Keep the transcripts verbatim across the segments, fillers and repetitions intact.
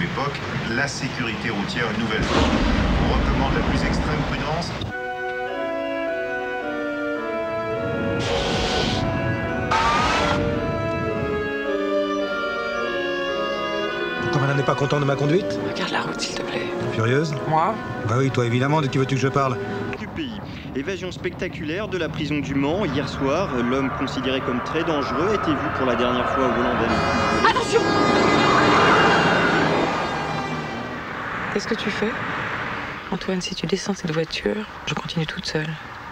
même époque, la sécurité routière une nouvelle fois. On recommande la plus extrême prudence. Ton malin n'est pas content de ma conduite? Regarde la route, s'il te plaît. Furieuse? Moi? Bah oui, toi évidemment, de qui veux-tu que je parle? Du pays. Évasion spectaculaire de la prison du Mans. Hier soir, l'homme considéré comme très dangereux a été vu pour la dernière fois au volant d'un véhicule. Attention! Qu'est-ce que tu fais? Antoine, si tu descends cette voiture, je continue toute seule.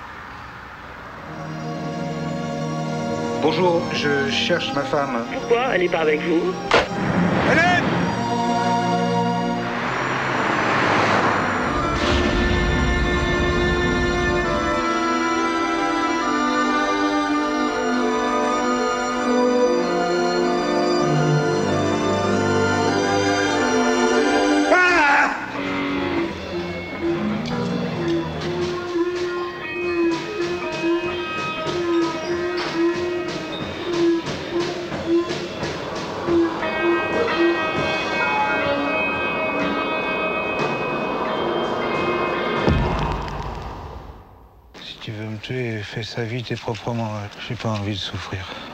Bonjour, je cherche ma femme. Pourquoi elle n'est pas avec vous? Hélène! Si tu veux me tuer, fais ça vite et proprement. J'ai pas envie de souffrir.